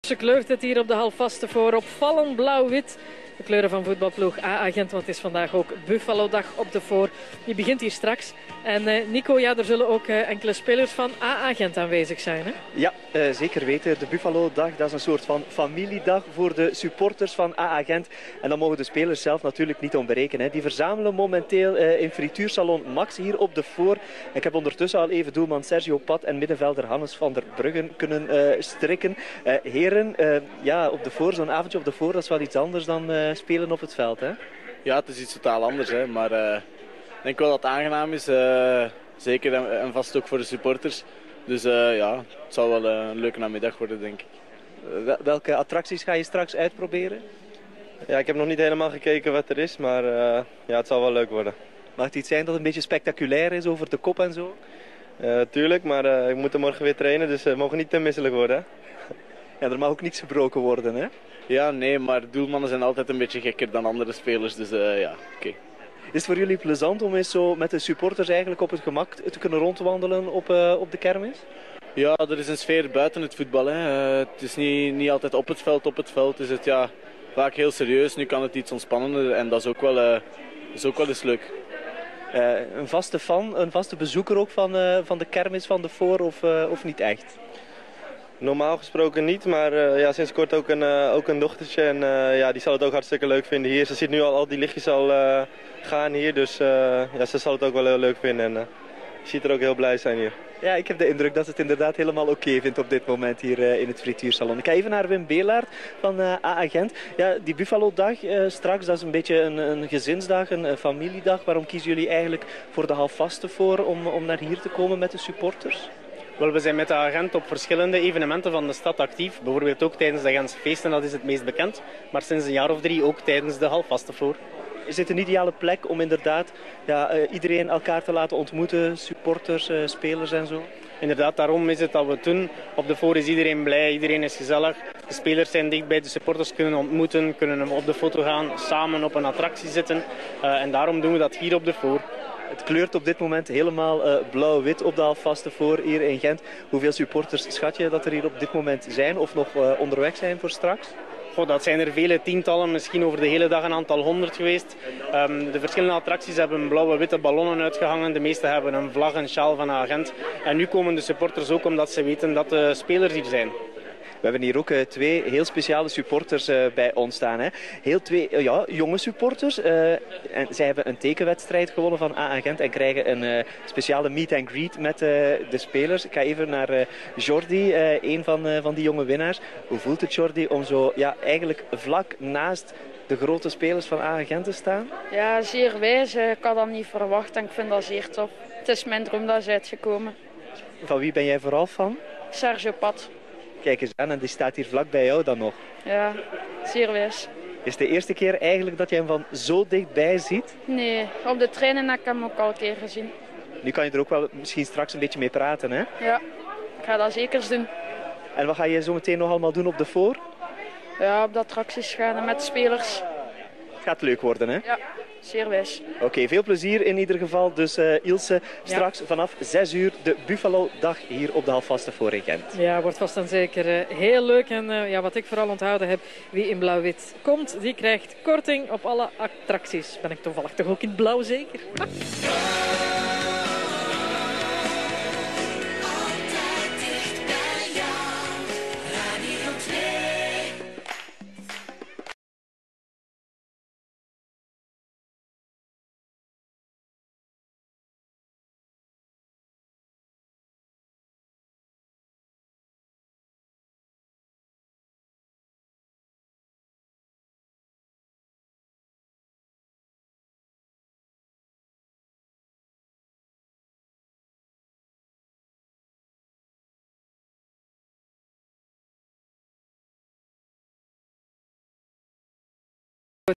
Ze kleurt het hier op de halfvaste voor opvallend blauw-wit. De kleuren van voetbalploeg AA Gent, want het is vandaag ook Buffalo-dag op de voor. Die begint hier straks. En Nico, ja, er zullen ook enkele spelers van AA Gent aanwezig zijn, hè? Ja, zeker weten. De Buffalo-dag, dat is een soort van familiedag voor de supporters van AA Gent. En dan mogen de spelers zelf natuurlijk niet ontbreken, hè. Die verzamelen momenteel in frituursalon Max hier op de voor. Ik heb ondertussen al even doelman Sergio Pat en middenvelder Hannes van der Bruggen kunnen strikken. Heren, ja, op de voor, zo'n avondje op de voor, dat is wel iets anders dan spelen op het veld, hè? Ja, het is iets totaal anders, hè. Maar ik denk wel dat het aangenaam is. Zeker en vast ook voor de supporters. Dus ja, het zal wel een leuke namiddag worden, denk ik. Welke attracties ga je straks uitproberen? Ja, ik heb nog niet helemaal gekeken wat er is, maar ja, het zal wel leuk worden. Mag het iets zijn dat een beetje spectaculair is over de kop en zo? Tuurlijk, maar ik moet er morgen weer trainen, dus we mogen niet te misselijk worden. Hè? Ja, er mag ook niets gebroken worden, hè? Ja, nee, maar doelmannen zijn altijd een beetje gekker dan andere spelers. Dus ja, oké. Is het voor jullie plezant om eens zo met de supporters eigenlijk op het gemak te kunnen rondwandelen op de kermis? Ja, er is een sfeer buiten het voetbal, hè. Het is niet altijd op het veld. Op het veld is het ja, vaak heel serieus. Nu kan het iets ontspannender en dat is ook wel eens leuk. Een vaste fan, een vaste bezoeker ook van de kermis van de voor of niet echt? Normaal gesproken niet, maar ja, sinds kort ook een dochtertje en ja, die zal het ook hartstikke leuk vinden hier. Ze ziet nu al die lichtjes al gaan hier, dus ja, ze zal het ook wel heel leuk vinden en je ziet er ook heel blij zijn hier. Ja, ik heb de indruk dat ze het inderdaad helemaal oké vindt op dit moment hier in het frituursalon. Ik ga even naar Wim Beelaert van AA Gent. Ja, die Buffalo-dag straks, dat is een beetje een gezinsdag, een familiedag. Waarom kiezen jullie eigenlijk voor de halfvaste voor om naar hier te komen met de supporters? Wel, we zijn met de agent op verschillende evenementen van de stad actief. Bijvoorbeeld ook tijdens de Gentse feesten, dat is het meest bekend. Maar sinds een jaar of 3 ook tijdens de halfvaste voor. Is dit een ideale plek om inderdaad iedereen elkaar te laten ontmoeten? Supporters, spelers en zo? Inderdaad, daarom is het dat we het doen. Op de voor is iedereen blij, iedereen is gezellig. De spelers zijn dichtbij, de supporters kunnen ontmoeten, kunnen op de foto gaan, samen op een attractie zitten. En daarom doen we dat hier op de voor. Het kleurt op dit moment helemaal blauw-wit op de halfvaste voor hier in Gent. Hoeveel supporters schat je dat er hier op dit moment zijn of nog onderweg zijn voor straks? Goh, dat zijn er vele tientallen, misschien over de hele dag een aantal 100 geweest. De verschillende attracties hebben blauwe witte ballonnen uitgehangen. De meeste hebben een vlag, een sjaal van Agent. En nu komen de supporters ook omdat ze weten dat de spelers hier zijn. We hebben hier ook twee heel speciale supporters bij ons staan. Hè. Twee jonge supporters. En zij hebben een tekenwedstrijd gewonnen van AA Gent en krijgen een speciale meet and greet met de spelers. Ik ga even naar Jordi, een van die jonge winnaars. Hoe voelt het, Jordi, om zo eigenlijk vlak naast de grote spelers van AA Gent te staan? Ja, zeer wijs. Ik had dat niet verwacht en ik vind dat zeer tof. Het is mijn droom dat is uitgekomen. Van wie ben jij vooral fan? Sergio Pat. Kijk eens aan, en die staat hier vlak bij jou dan nog. Ja, zeer wijs. Is het de eerste keer eigenlijk dat je hem van zo dichtbij ziet? Nee, op de treinen heb ik hem ook al een keer gezien. Nu kan je er ook wel misschien straks een beetje mee praten, hè? Ja, ik ga dat zeker doen. En wat ga je zo meteen nog allemaal doen op de voor? Ja, op de attracties gaan en met de spelers. Het gaat leuk worden, hè? Ja, zeer wijs. Oké, veel plezier in ieder geval. Dus Ilse, straks vanaf 6 uur de Buffalo-dag hier op de halfvaste voor in Gent. Ja, wordt vast dan zeker heel leuk. En wat ik vooral onthouden heb, wie in blauw-wit komt, die krijgt korting op alle attracties. Ben ik toevallig toch ook in blauw zeker?